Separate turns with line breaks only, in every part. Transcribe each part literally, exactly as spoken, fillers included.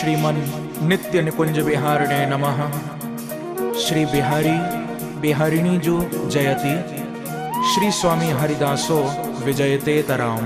श्रीमन नित्य निकुंज विहारिणे नमः। श्री बिहारी बिहारिणी जो जयति, श्री स्वामी हरिदासो विजयते तराम।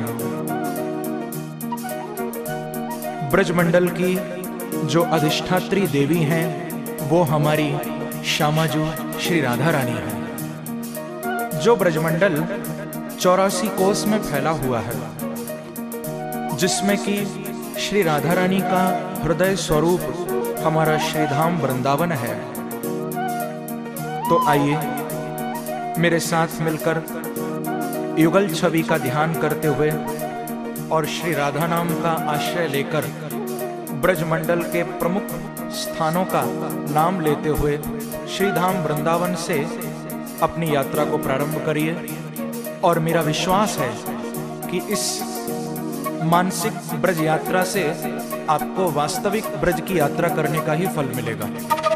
ब्रजमंडल की जो अधिष्ठात्री देवी हैं वो हमारी श्यामाजू श्री राधा रानी है। जो ब्रजमंडल चौरासी कोस में फैला हुआ है, जिसमें कि श्री राधा रानी का हृदय स्वरूप हमारा श्रीधाम वृंदावन है। तो आइए मेरे साथ मिलकर युगल छवि का ध्यान करते हुए और श्री राधा नाम का आश्रय लेकर ब्रजमंडल के प्रमुख स्थानों का नाम लेते हुए श्रीधाम वृंदावन से अपनी यात्रा को प्रारंभ करिए। और मेरा विश्वास है कि इस मानसिक ब्रज यात्रा से आपको वास्तविक ब्रज की यात्रा करने का ही फल मिलेगा।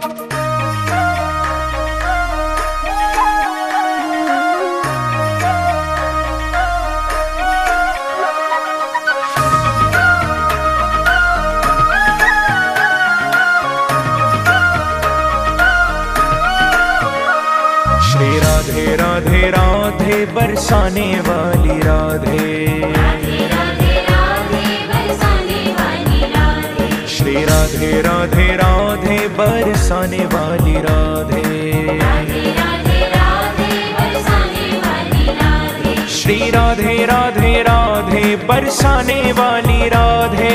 श्री राधे राधे राधे बरसाने वाली राधे, श्री राधे राधे राधे बरसाने वाली राधे, श्री राधे राधे राधे बरसाने वाली राधे,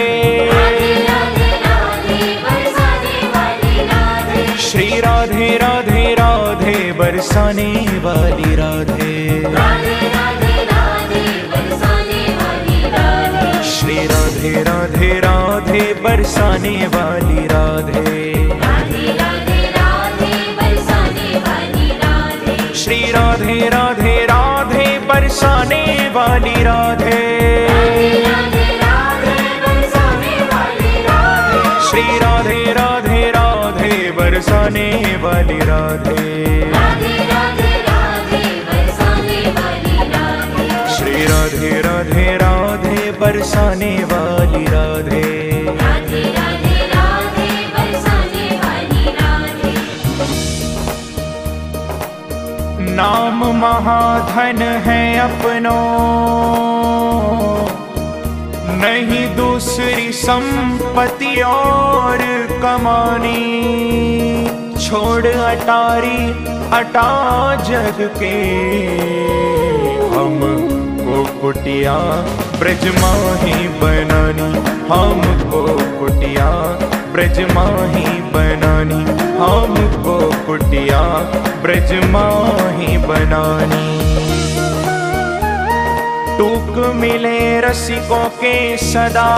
श्री राधे राधे राधे बरसाने वाली राधे, श्री राधे राधे राधे बरसाने वाली राधे, श्री राधे राधे राधे बरसाने वाली राधे, श्री राधे राधे राधे बरसाने वाली राधे, श्री राधे राधे राधे बरसाने वाली राधे। नाम महाधन है अपनो, नहीं दूसरी संपत्ति और कमानी। छोड़ अटारी अटा जग के, हम को कुटिया ब्रज माही बनानी, हमको कुटिया ब्रज माही बनानी, हमको कुटिया ब्रज माही बनानी। टूक मिले रसिकों के सदा,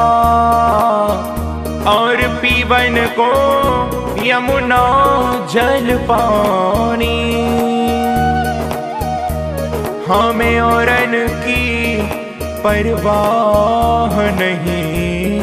और पीवन को यमुना जल पानी। हमें औरन की परवाह नहीं,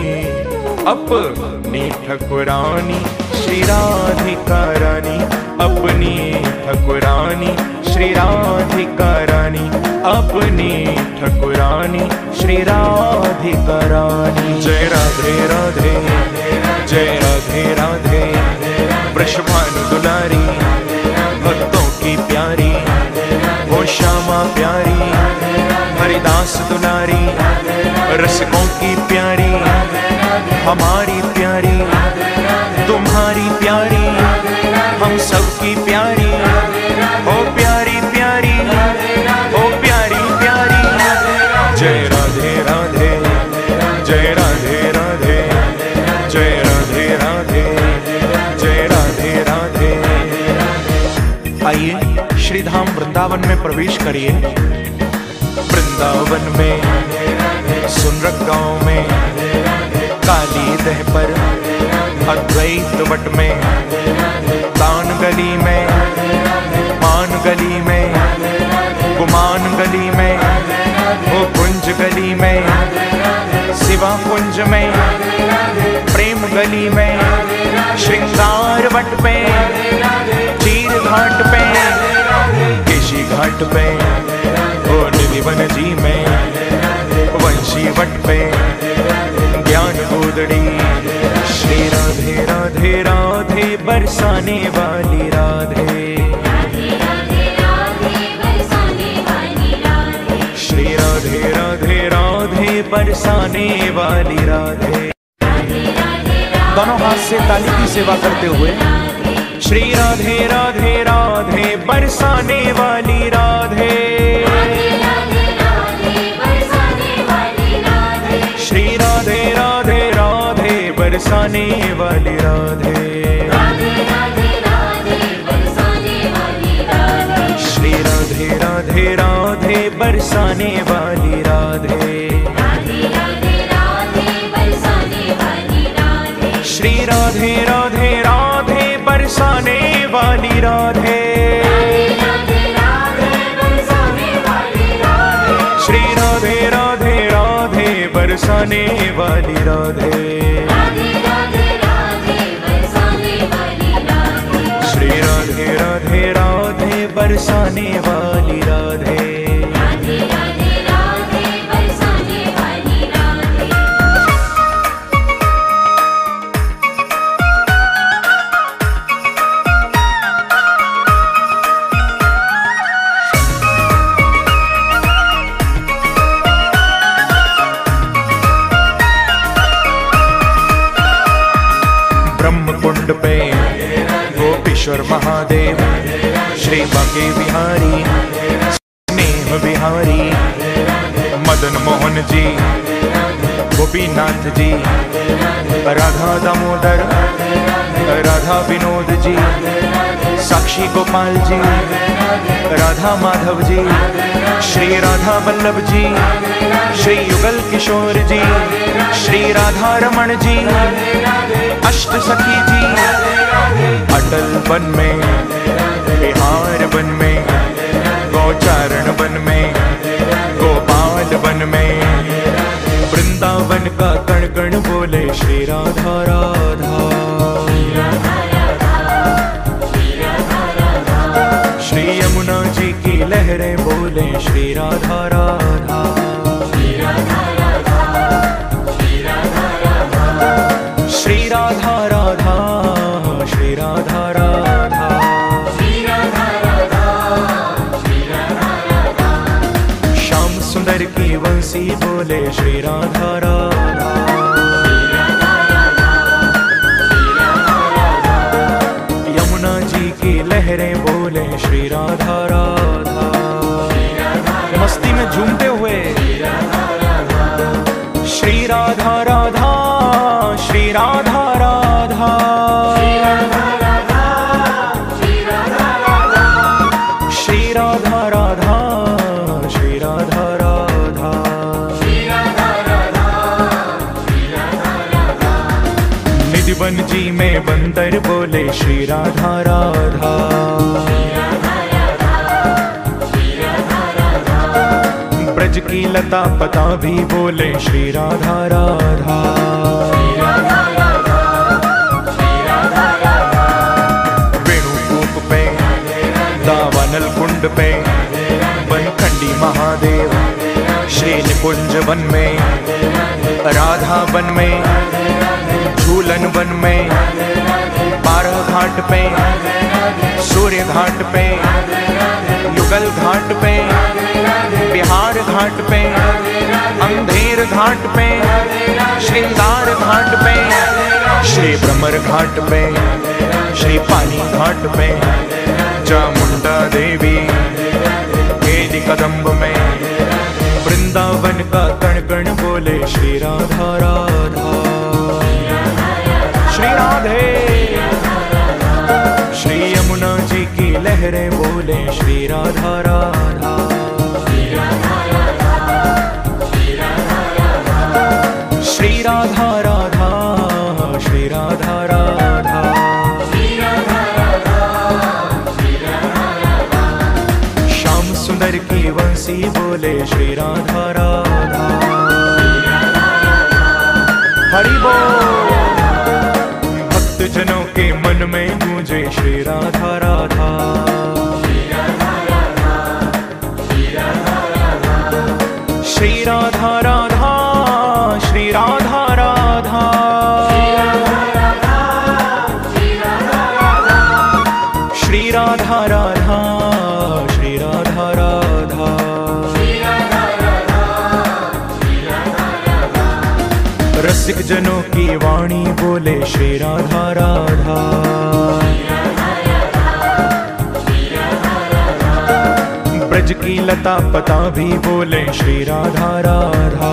अपनी ठकुरानी श्री राधिका रानी, अपनी ठकुरानी श्री राधिका रानी, अपनी ठकुरानी श्री राधिका रानी। जय राधे राधे, जय राधे राधे, वृषभानु दुलारी, भक्तों की प्यारी, वो श्यामा प्यारी, हरिदास दुलारी, रसिकों की प्यारी, हमारी प्यारी, तुम्हारी प्यारी, हम सबकी प्यारी, ओ प्यारी प्यारी, ओ प्यारी प्यारी। जय राधे राधे, जय राधे राधे, जय राधे राधे, जय राधे राधे। आइए श्रीधाम वृंदावन में प्रवेश करिए। वृंदावन में सुनरक गांव में, काली दह पर अद्वैत वट में, तान गली में, मान गली में, गुमान गली में, वो कुंज गली में, शिवा कुंज में, प्रेम गली में, श्रृंगार वट पे, चीर घाट पे, केशी घाट पे, ओ निधिवन जी में, वंशी वट पे, ज्ञान गोदड़ी राधे राधे राधे बरसाने वाली राधे, श्री राधे राधे राधे बरसाने वाली राधे। दोनों हाथ से ताली की सेवा करते हुए श्री राधे राधे राधे बरसाने वाली राधे, श्री राधे राधे राधे बरसाने वाली राधे, श्री राधे राधे राधे बरसाने वाली राधे, श्री राधे राधे राधे बरसाने वाली राधे, श्री राधे राधे राधे बरसाने वाली राधे, श्री राधे राधे राधे बरसाने वाली राधे। ब्रह्मकुंड पे गोपीश्वर महादेव, श्री बांके बिहारी स्नेह बिहारी, मदन मोहन जी, गोपीनाथ जी, राधा दामोदर, राधा विनोद जी, साक्षी गोपाल जी, राधा माधव जी, श्री राधा वल्लभ जी, श्री युगल किशोर जी, श्री राधा रमण जी, अष्ट सखी जी, अटल वन में, बिहार वन में, गौचारण वन में, गोपाल वन में, वृंदावन का कण कण बोले श्री राधा राधा, श्री यमुना जी की लहरें बोले श्री राधा राधा, श्री राधा राधा, श्री राधा राधा, श्री राधा राधा, श्री राधा राधा, श्री राधा राधा, श्याम सुंदर की वंशी बोले श्री राधा राधा, यमुना जी की लहरें बोले श्री राधा राधा, मस्ती में झूमते हुए श्री राधा राधा, श्री राधा राधा, श्री राधा राधा, श्री राधा राधा, श्री राधा राधा, श्री राधा राधा, श्री राधा राधा, निधिवन जी में बंदर बोले श्री राधा राधा, ब्रज की लता पता भी बोले श्री राधा राधा, वेणुकूप पे, दावानल कुंड पे, बनखंडी महादेव, श्री निकुंज वन में, राधा वन में, झूलन वन में, बारह घाट पे, सूर्य घाट पे, युगल घाट पे, बिहार घाट पे, अंधेर घाट पे, श्रृंगार घाट पे, श्री भ्रमर घाट पे, श्री पानी घाट पे, चामुंडा देवी केली कदम्ब में, वृंदावन का कण कण बोले श्री राधा राधा, श्री राधे, श्री यमुना जी की लहरें बोले श्री राधा राधा, श्री राधा राधा, श्री राधा राधा, श्री राधा राधा, श्याम सुंदर की वंशी बोले श्री राधा राधा, हरि बोल। भक्त जनों के मन में गूंजे श्री राधा राधा, श्री राधा राधा, श्री राधा राधा, रसिक जनों की वाणी बोले श्री राधा राधा। ब्रज की लता पता भी बोले श्री राधा राधा।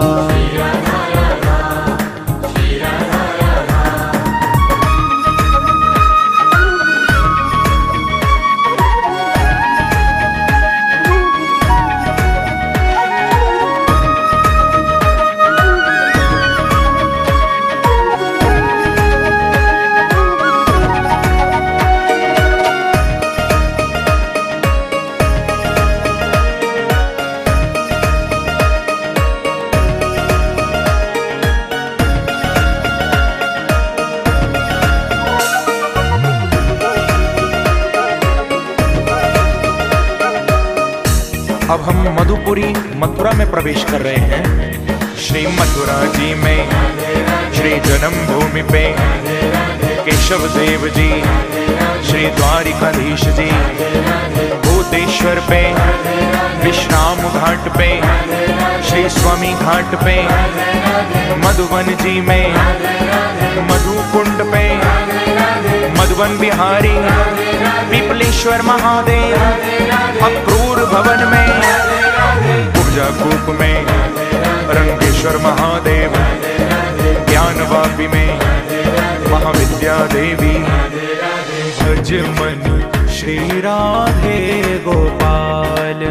अब हम मधुपुरी मथुरा में प्रवेश कर रहे हैं। श्री मथुरा जी में श्री जन्म भूमि पे केशव देव जी, श्री द्वारिकाधीश जी, भूतेश्वर पे, विश्राम घाट पे, श्री स्वामी घाट पे, मधुवन जी में, मधुकुंड पे, मधुवन बिहारी, पीपलेश्वर महादेव, अक्रूर भवन में, ऊर्जा कूप में, रंगेश्वर महादेव, ज्ञानवापी में, महाविद्या देवी। भज मन श्री राधे गोपाल,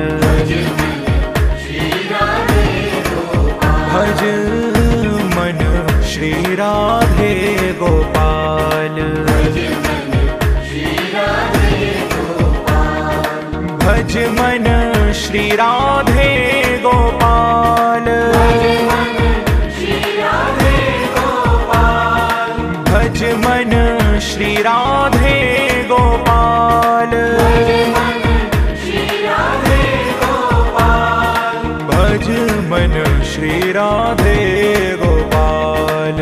भज मन श्री राधे गोपाल, भज मन श्री राधे गोपाल, भज मन श्री राधे गोपाल, भज मन श्री राधे गोपाल।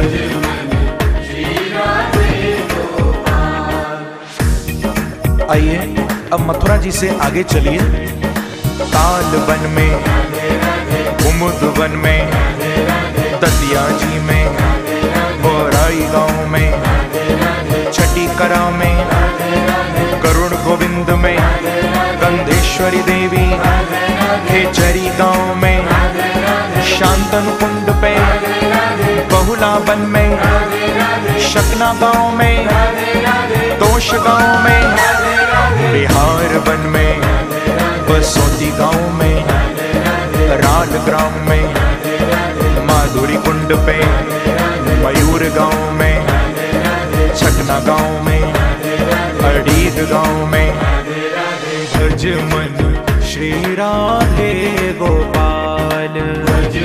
आइए अब मथुरा जी से आगे चलिए। ताल वन में, कुमुद वन में, दतिया जी में, बोराई गांव में, छठी करा में, करुण गोविंद में, गंधेश्वरी देवी, खेचरी गांव में, शांतनु कुंड पे, बहुला वन में, शकना गांव में, तोश गांव में, बिहार वन में, बसोती गांव में, राल ग्राम में, माधुरी कुंड पे, मयूर गांव में, छकना गांव में, अडीद गांव में। भज मन श्री राधे गोपाल, भज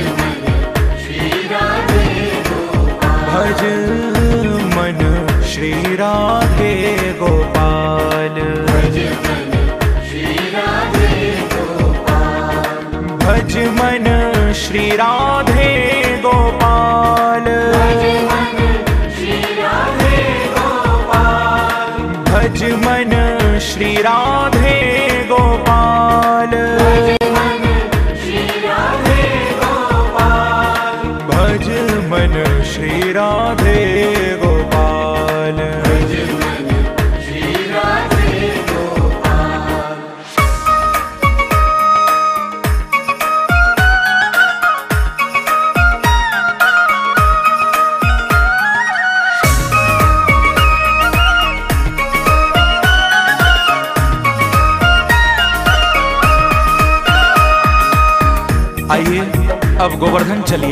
मन श्री राधे गोपाल, भज मन श्री राधे गोपाल, भज मन श्री राधे गोपाल, भज मन श्री राधे गोपाल। आइए अब गोवर्धन चलिए।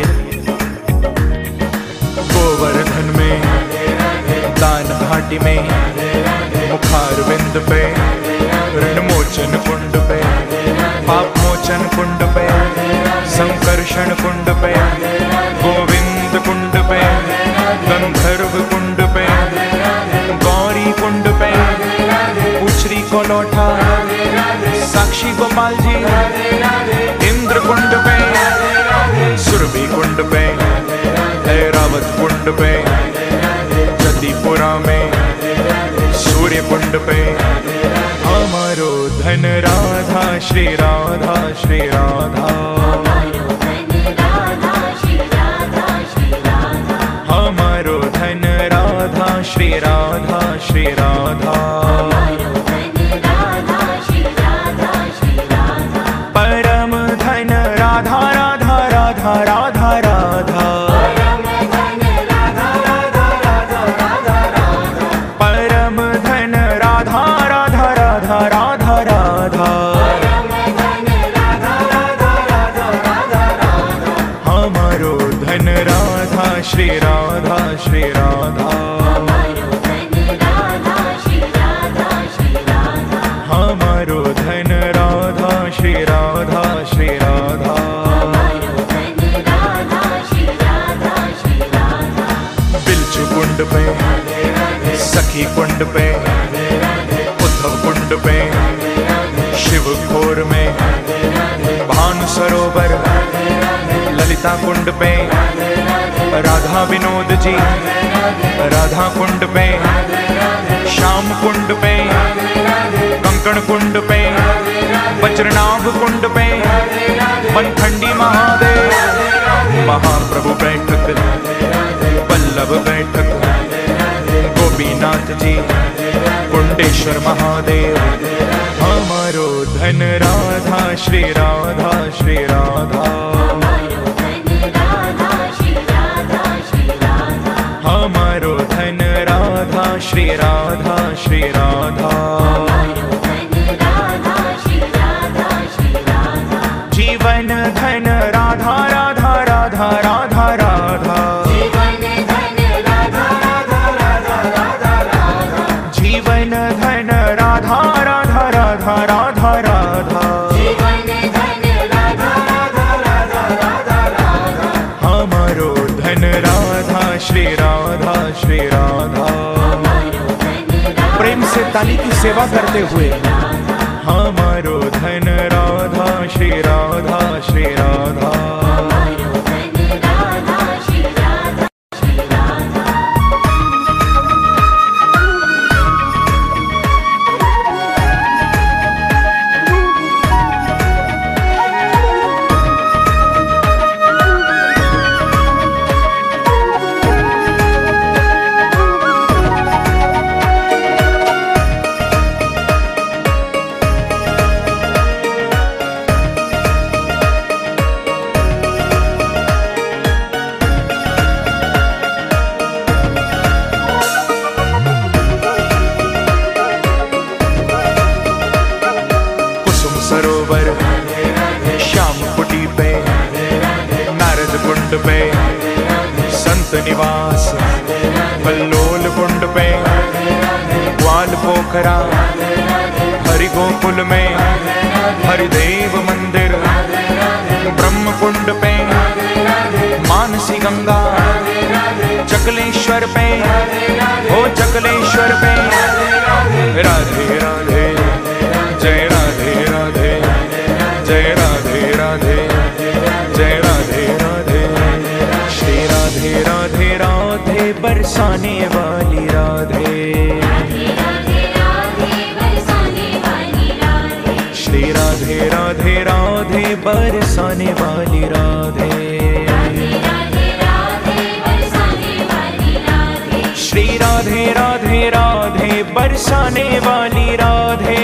गोवर्धन में, दान घाटी में, मुखार बिंद पे, ऋण मोचन कुंड पे, पाप मोचन कुंड पे, संकर्षण कुंड पे, गोविंद कुंड पे, गंधर्व कुंड पे, गौरी कुंड पे, उछरी को लौटा, साक्षी गोपाल जी, इंद्र कुंड पे, सुरभि कुंड पे, ऐरावत कुंड पे, जतिपुरा में, सूर्य कुंड पे। हमारो धन राधा श्री राधा श्री राधा, श्री राधा श्री राधा। परम धन राधा राधा राधा राधा राधा। परम धन राधा राधा राधा राधा राधा। हमारो धन राधा श्री राधा श्री राधा। हमारो धन राधा श्री राधा श्री राधा। बिल्चु कुंड पे, सखी कुंड पे, उद्धव कुंड पे, शिव खोर में, भानु सरोवर, ललिता कुंड पे, राधा विनोद जी, राधा कुंड पे, श्याम कुंड पे, कंकण कुंड पे, वज्रनाभ कुंड पे, बनखंडी महादेव, महाप्रभु बैठक, वल्लभ बैठक, गोपीनाथ जी, कुंडेश्वर महादेव। हमारो धन राधा श्री राधा श्री राधा। हमारो धन राधा श्री राधा श्री राधा। जीवन धन राधा राधा राधा राधा राधा। जीवन धन राधा राधा राधा राधा। हमारो धन राधा श्री राधा श्री राधा। प्रेम से ताली की सेवा करते हुए हमारो धन राधा श्री राधा श्री राधा। सरोवर, श्याम कुटी पे, नारद कुंड पे, संत निवास, कल्लोल कुंड पे, ग्वाल पोखरा, हरि गोकुल में, हरिदेव मंदिर, ब्रह्म कुंड पे, मानसी गंगा, चकलेश्वर पे, ओ चकलेश्वर पे। राधे राधे जय राधे राधे जय राधे राधे जय राधे राधे। श्री राधे राधे राधे बरसाने वाली राधे। श्री राधे राधे राधे बरसाने वाली राधे। श्री राधे राधे राधे बरसाने वाली राधे।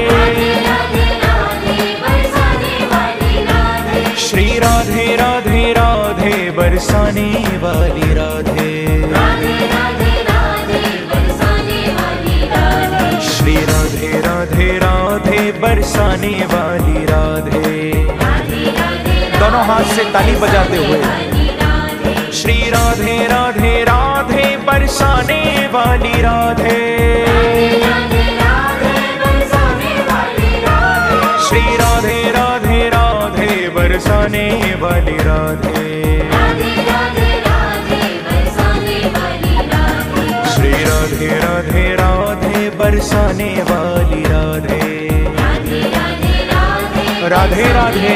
श्री राधे राधे राधे बरसाने वाली राधे। श्री राधे राधे राधे बरसाने वाली राधे। दोनों हाथ से ताली बजाते हुए श्री राधे राधे राधे बरसाने वाली राधे। श्री राधे राधे राधे बरसाने वाली राधे। श्री राधे राधे राधे बरसाने वाली राधे। राधे राधे।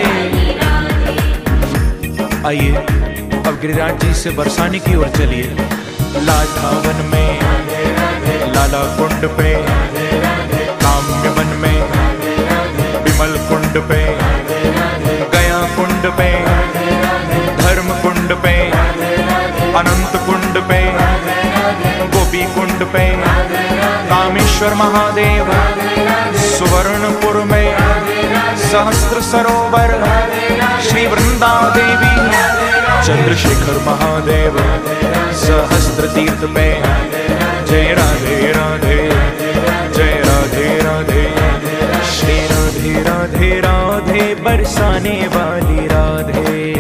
आइए अब गिरिराज जी से बरसाने की ओर चलिए। लाठावन में, लाला कुंड पे, काम्य वन में, विमल कुंड पे, गया कुंड पे, धर्म कुंड पे, अनंत कुंड पे, देवी कुंड पे कामेश्वर महादेव, सुवर्णपुर में सहस्त्र सरोवर श्री वृंदा देवी, चंद्रशेखर महादेव सहस्त्र तीर्थ पे। जय राधे राधे, जय राधे राधे, श्री राधे राधे राधे बरसाने वाली राधे,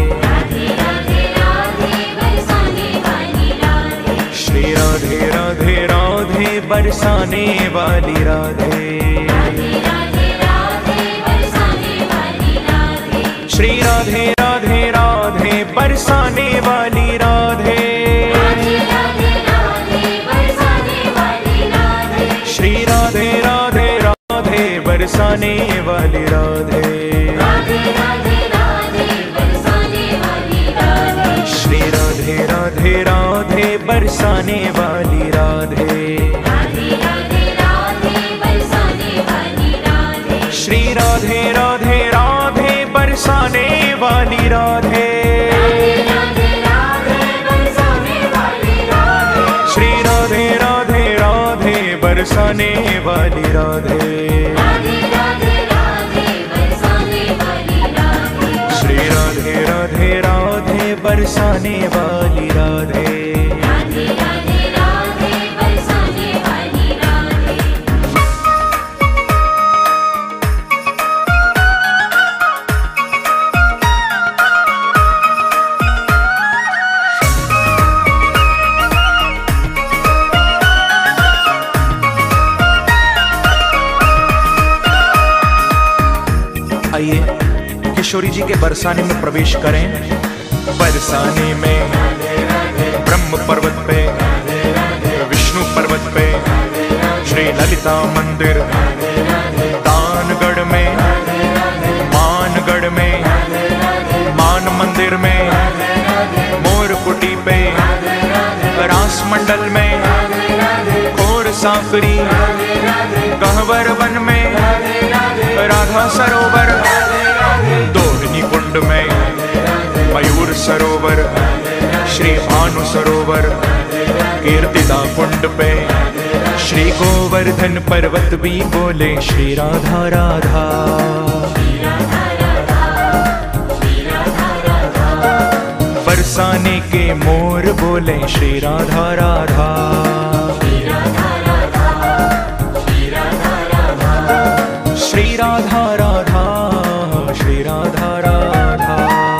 श्री राधे राधे राधे बरसाने वाली राधे, श्री राधे राधे राधे बरसाने वाली राधे, श्री राधे राधे राधे बरसाने वाली राधे, श्री राधे राधे राधे बरसाने वाली राधे, श्री राधे राधे राधे बरसाने वाली राधे, श्री राधे राधे राधे बरसाने वाली राधे, श्री राधे राधे राधे बरसाने वाली राधे। आइए किशोरी जी के बरसाने में प्रवेश करें। बरसाने में ब्रह्म पर्वत पे, विष्णु पर्वत पे, श्री ललिता मंदिर, दानगढ़ में, मानगढ़ में, मान मंदिर में, मोरकुटी पे, रास मंडल में, खोर साकरी, गहवर वन में, राधा सरोवर, दोहनी कुंड में, मयूर सरोवर, श्री भानु सरोवर, कीर्तिदा कुंड पे, श्री गोवर्धन पर्वत भी बोले श्री राधा राधा, बरसाने के मोर बोले श्री राधा राधा, श्री राधा राधा, श्री राधा राधा,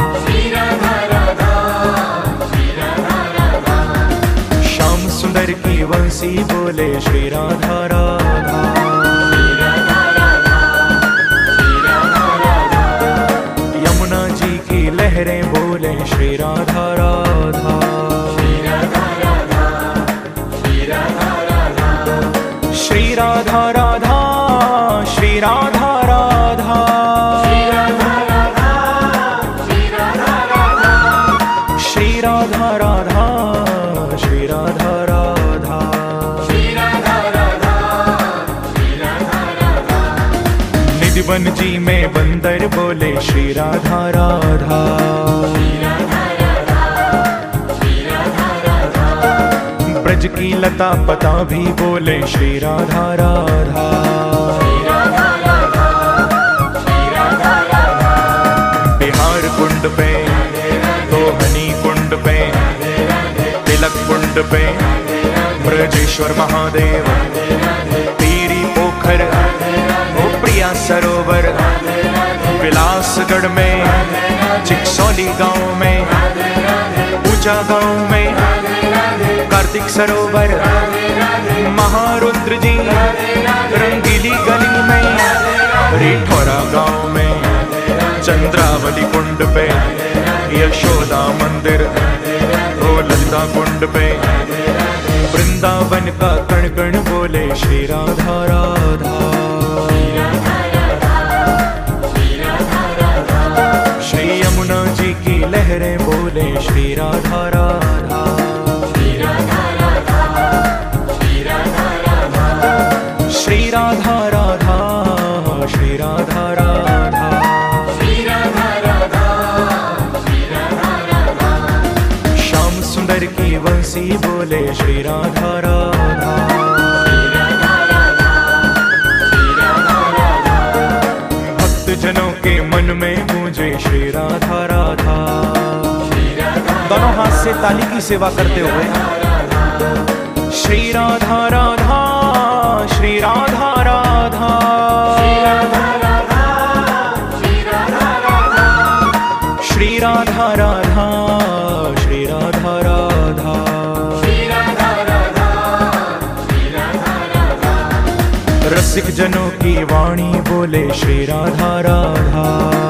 श्याम सुंदर की वंशी बोले श्री राधा राधा, यमुना जी की लहरें बोले श्री राधा राधा, श्री राधा राधा, श्री राधा राधा, श्री राधा राधा, श्री राधा राधा, निधिवन जी में बंदर बोले श्री राधा राधा, ब्रज की लता पता भी बोले श्री राधा राधा, बिहार कुंड पे, दोहनी कुंड पे, तिलक कुंड पे, ब्रजेश्वर महादेव, पीरी पोखर, ओ प्रिया सरोवर, विलासगढ़ में, चिकसौली गांव में, ऊंचा गांव में, कार्तिक सरोवर, महारुद्र जी, रंगीली गली में, रिठौरा गांव में, चंद्रावली कुंड पे, यशोदा मंदिर, ओ ललिता कुंड पे, वृंदावन का कण कण बोले श्री राधा राधा, श्री यमुना जी की लहरें बोले श्री राधा राधा, श्री राधा राधा, श्री राधा राधा, श्याम सुंदर की वंशी बोले श्री राधा राधा, के मन में गूंजे श्री राधा राधा। दोनों हाथ से ताली की सेवा करते हुए श्री राधा राधा, श्री राधा राधा, श्री राधा राधा, श्री राधा राधा, श्री राधा राधा, श्री राधा राधा, श्री राधा राधा, श्री राधा राधा। रसिक जनों की वाणी बोले श्री राधा राधा,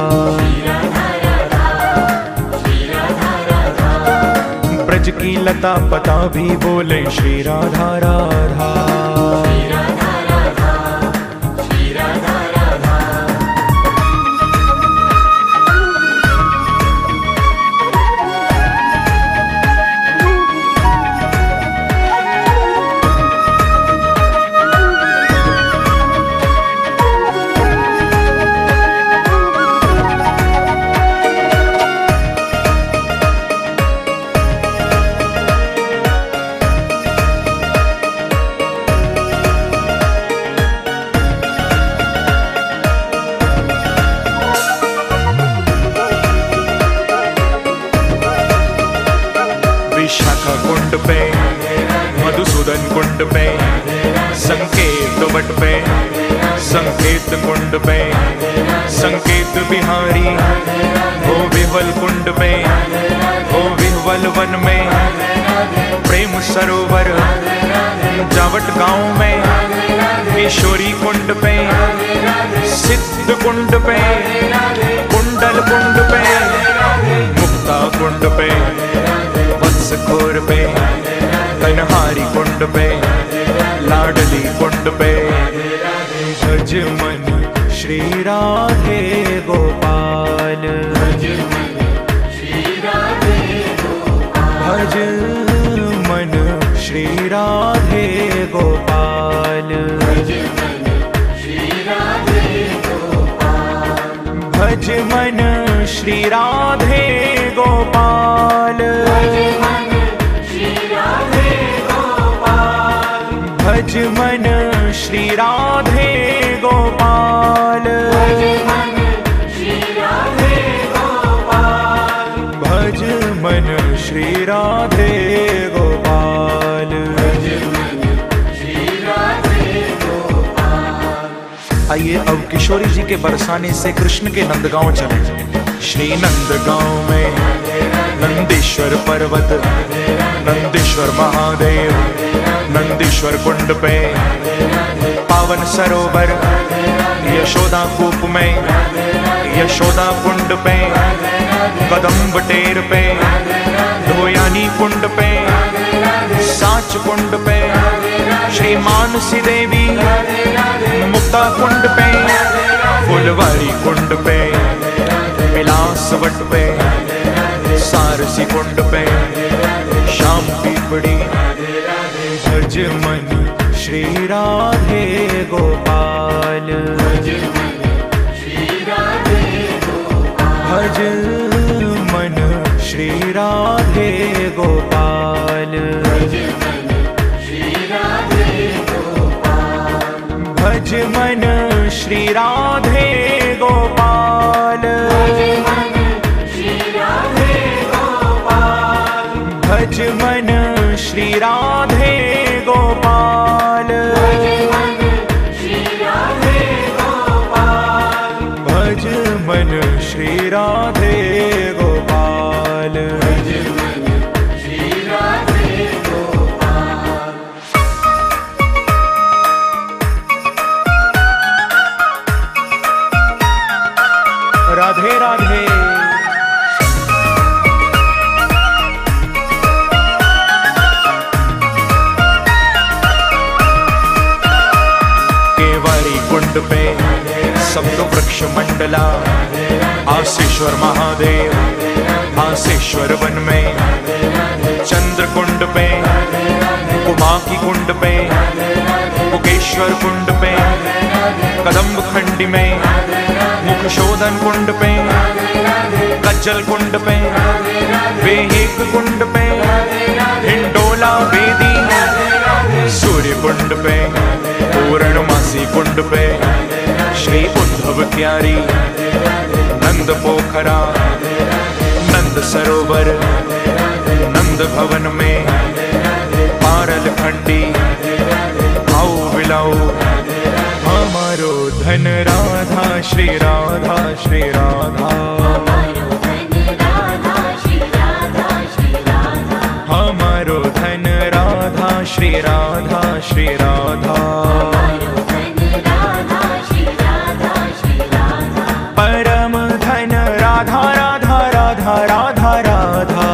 ब्रज की लता पता भी बोले श्री राधा राधा, श्री राधा राधा, श्री राधा राधा। विशाखा कुंड पे, मधुसूदन कुंड पे, संकेत वट पे, संकेत कुंड पे, संकेत बिहारी हो विह्वल कुंड पे, हो विह्वल वन में, प्रेम सरोवर जावट गांव में, किशोरी कुंड पे, सिद्ध कुंड पे, कुंडल कुंड पे, मुक्ता कुंड पे, खोर पे, कन्हारी कुंड पे, लाडली कुंड पे। भज मन श्री राधे गोपाल, भज मन श्री राधे गोपाल, भज मन श्री राधे गोपाल, भज मन श्री राधे गोपाल, भज मन श्री राधे गोपाल, भज मन श्री राधे गोपाल, भज मन श्री राधे गोपाल, भज मन श्री राधे गोपाल। आइए अब किशोरी जी के बरसाने से कृष्ण के नंदगांव चले। श्री नंदगांव में नंदीश्वर पर्वत, नंदीश्वर महादेव, नंदीश्वर कुंड पे, पावन सरोवर, यशोदा कूप में, यशोदा कुंड पे, कदम्ब टेर पे, धोयानी कुंड पे, साच कुंड पे, श्री मानसी देवी, मुक्ता कुंड पे, फुलवारी कुंड पे, विलासवट पे, सारसी कुंड पे, श्याम पीपड़ी। भज मन श्री राधे गोपाल, भज मन श्री राधे गोपाल, भज मन श्री राधे गोपाल, भज मन श्री राधे गोपाल, भज मन श्री राधे गोपाल, भज मन श्री राधे गोपाल, भज मन श्री राधे गोपाल, भज मन श्री राधे गोपाल। राधे राधे। कुंड पे सप्त वृक्ष मंडला, आसेश्वर महादेव, आसेश्वर वन में, चंद्र कुंड पे, उमाकी कुंड पे, मुकेश्वर कुंड पे, कदम्ब खंडी में, मुखशोधन कुंड पे, कज्जल कुंड पे, वेहिक कुंड पे, हिंडोला वेदी, सूर्य कुंड पे, पूर्णमासी कुंड पे, श्री उद्धव क्यारी, नंद पोखरा नंद सरोवर नंद भवन में पारल खंडी आओ बिलाओ हमारो धन राधा श्री राधा श्री राधा हमारो धन राधा श्री राधा श्री राधा परम धन राधा राधा राधा राधा राधा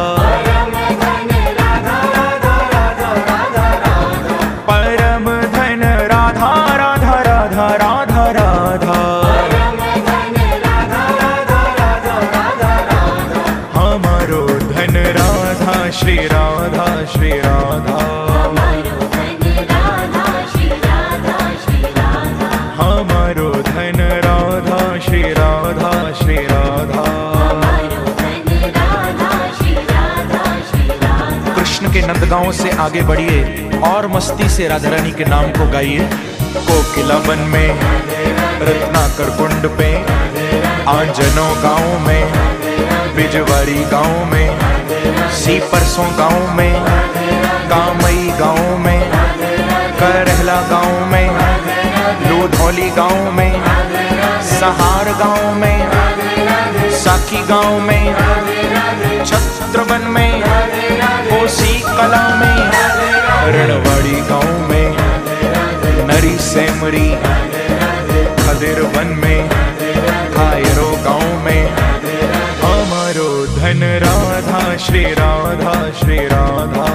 परम धन राधा राधा राधा राधा राधा हमारो धन राधा श्री राधा श्री राधा हमारो धन राधा श्री राधा श्री राधा कृष्ण के नंदगांव से आगे बढ़िए और मस्ती से राधा रानी के नाम को गाइए। कोकिला वन में रत्नाकर कुंड पे आंजनो गांव में बिजवारी गांव में सी परसों गांव में कामई गांव में करहला गांव में लूधौली गांव में सहार गांव में साखी गांव में छत्रवन में कोसी कला में रणवाड़ी गांव में नरी सेमरी खदिर वन में खायरो गांव में हमारो धन राधा श्री राधा श्री राधा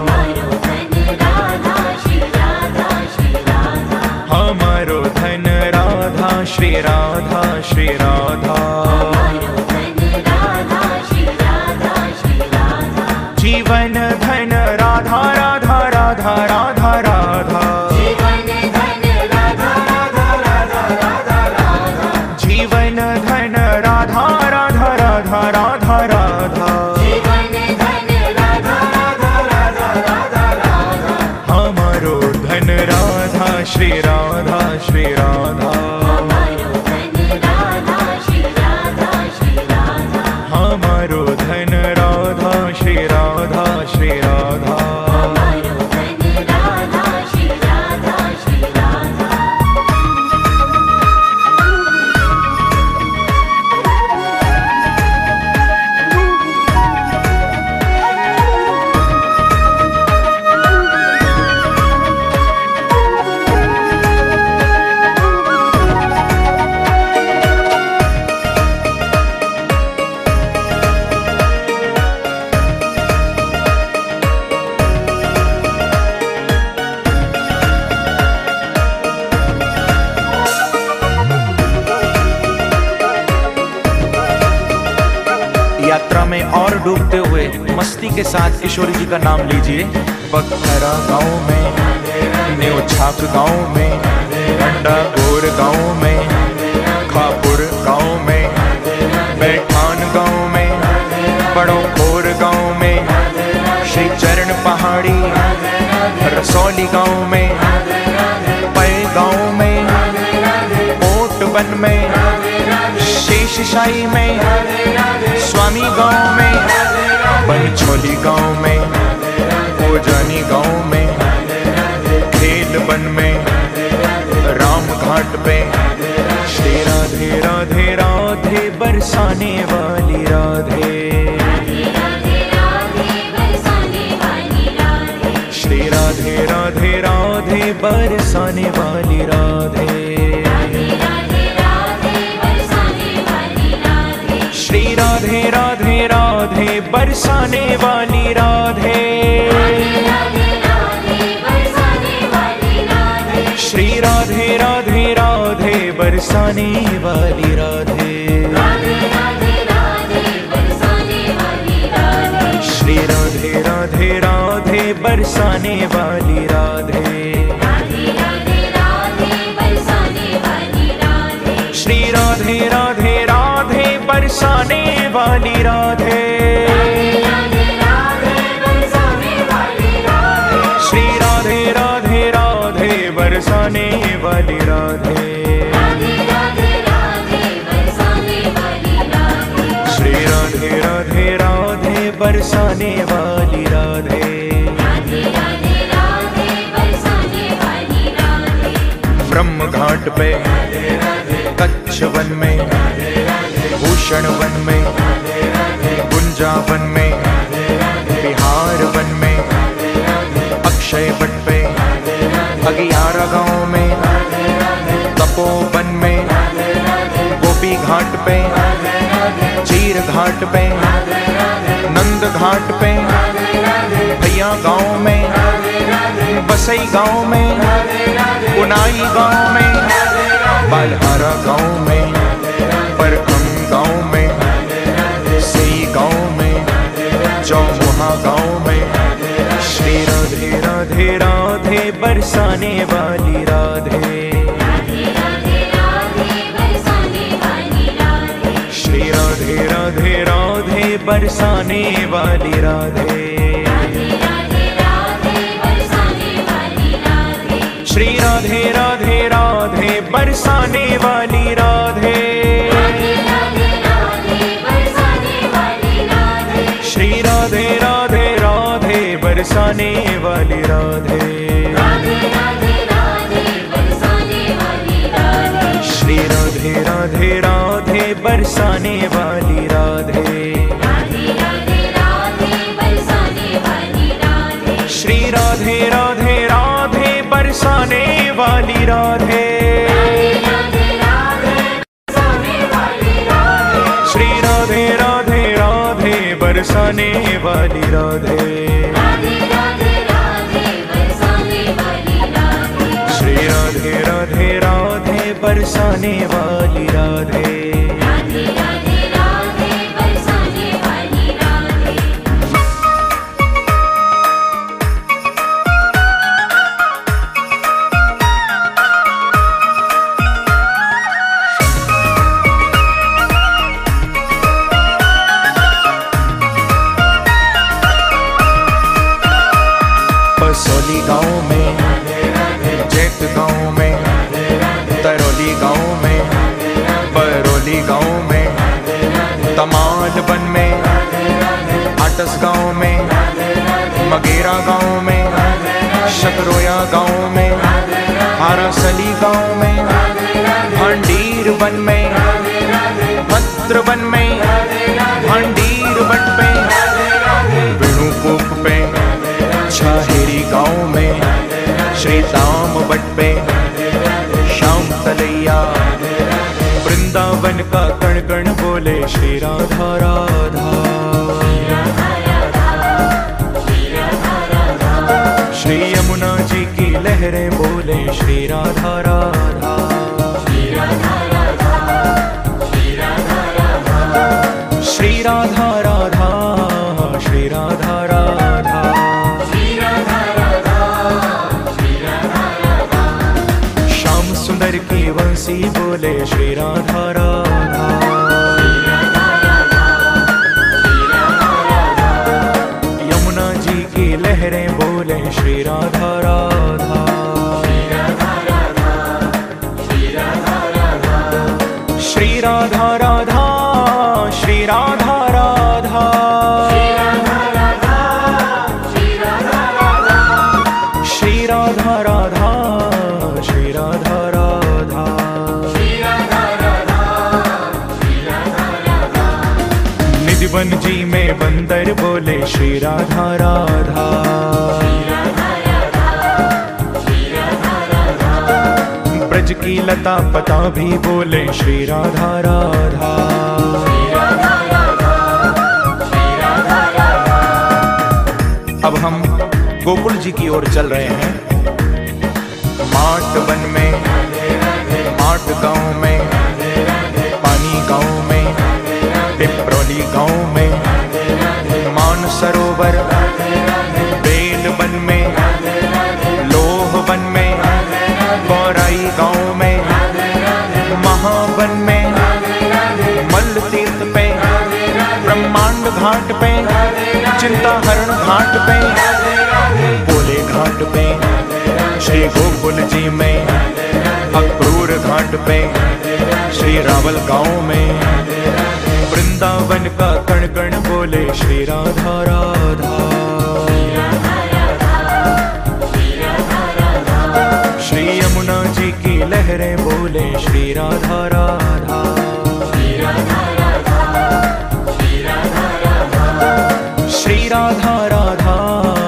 हमारो धन राधा श्री राधा श्री राधा जीवन धन राधा राधा राधा राधा राधा जीवन धन राधा राधा राधा राधा हमारो धन राधा श्री राधा श्री राधा हमारो धन राधा श्री राधा श्री राधा यात्रा में और डूबते हुए मस्ती के साथ किशोरी जी का नाम लीजिए। बखरा गांव में न्योछाप गांव में अंडागोर गांव में खापुर गांव में बैठान गांव में बड़ो खोर गांव में श्री चरण पहाड़ी रसौली गांव में पै गांव में ओटबन में शेषशाही में स्वामी गांव में बनछोली गांव में ओजानी गांव में खेल बन में राम घाट पे श्री राधे राधे राधे बरसाने वाली राधे श्री राधे राधे राधे बरसाने वाली राधे श्री राधे राधे राधे बरसाने वाली राधे श्री राधे राधे राधे बरसाने वाली राधे श्री राधे राधे राधे बरसाने वाली राधे श्री राधे राधे राधे बरसाने वाली राधे श्री राधे राधे राधे बरसाने वाली राधे
राधे राधे राधे बरसाने वाली राधे
बरसाने वाली राधे।
राधे राधे राधे बरसाने वाली राधे।
ब्रह्म घाट पे कच्छ वन में, भूषण वन में, गुंजा वन में, बिहार वन में, अक्षय वट पे, अगियारा गांव में, तपोवन में, गोपी घाट पे, चीर घाट पे, नंद घाट पे, भैया गांव में, बसई गांव में, उनाई गांव में, बालहारा गांव में, परखम गांव में, सई गांव में, चौमुहा गांव में। श्री राधे राधे राधे बरसाने वाली राधे।
राधे राधे राधे बरसाने वाली राधे।
श्री राधे राधे राधे बरसाने वाली राधे।
राधे राधे राधे बरसाने वाली राधे।
श्री राधे राधे राधे बरसाने वाली राधे।
राधे राधे राधे बरसाने वाली राधे।
श्री राधे राधे राधे बरसाने वाली राधे।
राधे राधे राधे बरसाने वाली राधे।
श्री राधे राधे राधे बरसाने वाली राधे।
राधे राधे राधे बरसाने वाली राधे।
श्री राधे राधे राधे बरसाने वाली राधे।
राधे राधे राधे बरसाने वाली राधे।
श्री राधे राधे राधे बरसाने वाली राधे।
राधे राधे राधे बरसाने वाली राधे।
श्री राधे राधे राधे बरसाने वाली राधे।
राधे राधे राधे बरसाने वाली राधे।
बसोली गांव में, जैत गांव में, तरौली गांव में, बरौली गांव में, तमाल वन में, आटस गांव में, मगेरा गांव में, शकरोया गांव में, हारासली गांव में, भांडीर वन में, भद्र वन में, भांडीर वट पे, वेणुकूप पे, छाहेरी गांव में, श्री दाम वट पे, श्याम तलैया, वृंदावन का कण कण बोले श्री राधा राधा। श्री यमुना जी की लहरें बोले श्री राधा राधा। श्री राधा राधा, श्री राधा राधा, श्री राधा राधा, श्री राधा राधा, श्री राधा राधा, श्री राधा राधा। श्याम सुंदर की वंशी बोले श्री राधा राधा। श्री राधा राधा, श्री राधा राधा, यमुना जी की लहरें बोले श्री राधा राधा। श्री राधा राधा, श्री राधा राधा, श्री राधा राधा, श्री राधा राधा, श्री राधा राधा, श्री राधा राधा, श्री राधा राधा, श्री राधा राधा, श्री राधा राधा, श्री राधा राधा। निधिवन जी में बंदर बोले श्री राधा राधा। ब्रज की लता पता भी बोले श्री राधा राधा। अब हम गोकुल जी की ओर चल रहे हैं। माट वन में, माट गांव में, पानी गांव में, पिपरौली गांव में, मान सरोवर, बेल वन में, लोह वन में, गौराई गांव में, महावन में, मल्ल तीर्थ पे, ब्रह्मांड घाट पे, चिंता हरण घाट पे, बोले घाट पे, श्री गोकुल जी में, अक्रूर घाट पे, श्री रावल गांव में, वृंदावन का कण कण बोले बोले श्री राधा राधा। श्री यमुना जी की लहरें बोले श्री राधा राधा। श्री राधा राधा श्री राधा राधा।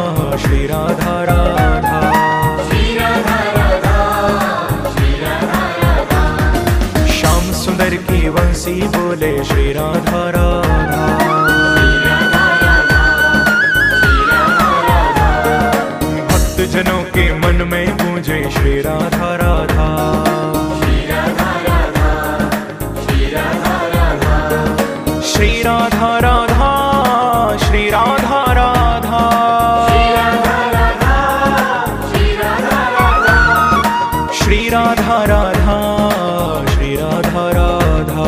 श्याम सुंदर की वंशी बोले श्री राधा राधा। भक्त जनों के मन में गूंजे श्री राधा राधा। श्री राधा राधा श्री राधा राधा। श्री राधा राधा श्री राधा राधा।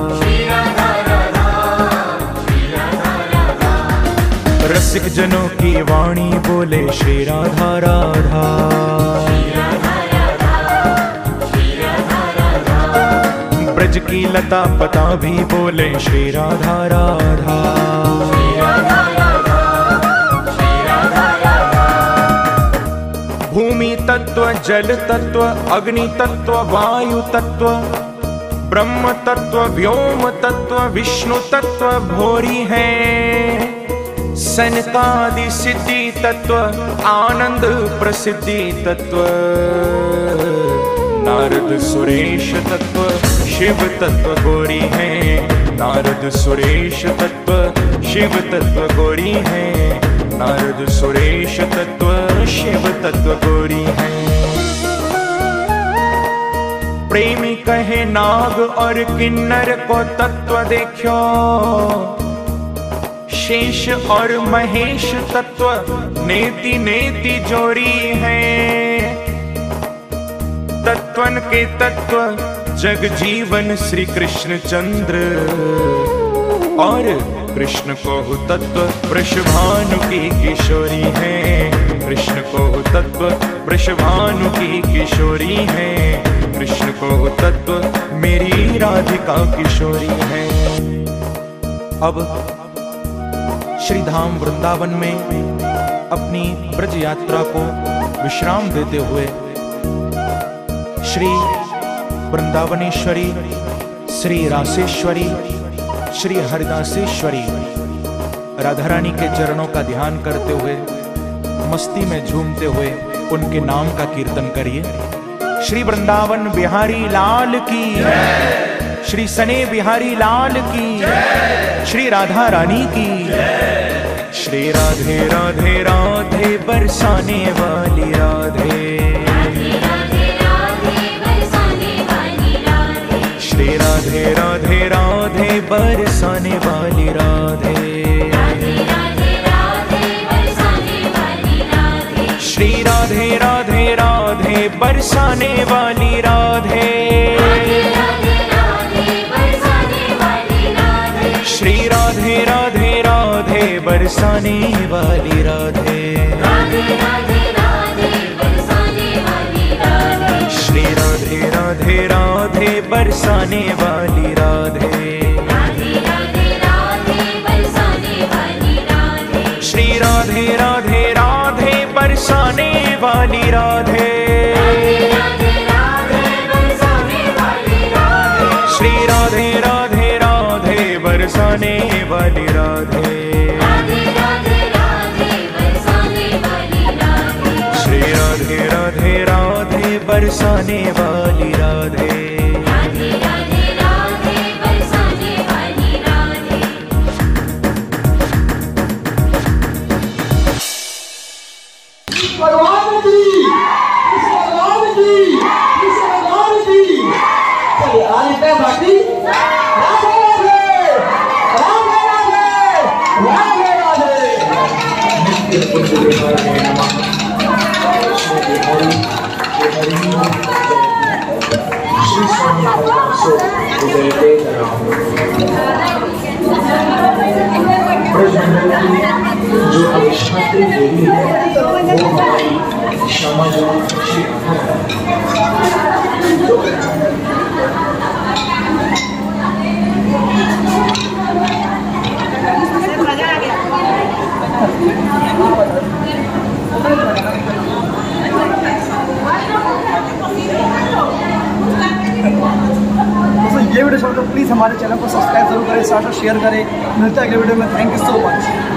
रसिक जनों की वाणी बोले श्री राधा राधा। ब्रज की लता पता भी बोले श्री राधा राधा। भूमि तत्व, जल तत्व, अग्नि तत्व, वायु तत्व, ब्रह्म तत्व, व्योम तत्व, विष्णु तत्व भोरी है। सनकादि सिद्धि तत्व, आनंद प्रसिद्धि तत्व, नारद सुरेश तत्व, शिव तत्व गौरी है। नारद सुरेश तत्व, शिव तत्व गौरी है। नारद सुरेश तत्व, शिव तत्व गौरी है। प्रेमी कहे नाग और किन्नर को तत्व देखो। शेष और महेश तत्व नेति नेति जोड़ी है। तत्वन के तत्व जग जीवन श्री कृष्ण चंद्र और कृष्ण को तत्व वृषभानु की किशोरी है। कृष्ण को तत्व वृषभानु की किशोरी है। कृष्ण को तत्व मेरी राधिका किशोरी है। अब श्री धाम वृंदावन में अपनी ब्रज यात्रा को विश्राम देते हुए श्री वृंदावनेश्वरी, श्री रासेश्वरी, श्री हरिदासेश्वरी राधा रानी के चरणों का ध्यान करते हुए मस्ती में झूमते हुए उनके नाम का कीर्तन करिए। श्री वृंदावन बिहारी लाल की, श्री सने बिहारी लाल की, श्री राधा रानी की। श्री राधे राधे राधे बरसाने वाली राधे। श्री राधे राधे राधे बरसाने वाली राधे। श्री राधे राधे राधे बरसाने वाली राधे। श्री राधे राधे राधे बरसाने वाली राधे। श्री राधे राधे राधे बरसाने वाली राधे। श्री राधे राधे राधे बरसाने वाली राधे। श्री राधे राधे राधे बरसाने वाली राधे। श्री राधे राधे राधे बरसाने वाली राधे।
भगवान की, भगवान की, भगवान की। चलिए आदित्य भाटी राधे राधे राधे राधे राधे नित्य पुण्य विभागे नमः। श्री हरि हरि श्री स्वामी सो उदयते कराम। ब्रजमंडल की जो अविश्वासी देवी है वो हमारी क्षमा जो
प्लीज़ हमारे चैनल को सब्सक्राइब जरूर करें, साथ साथ शेयर करें। मिलता है अगले वीडियो में। Thank you so much.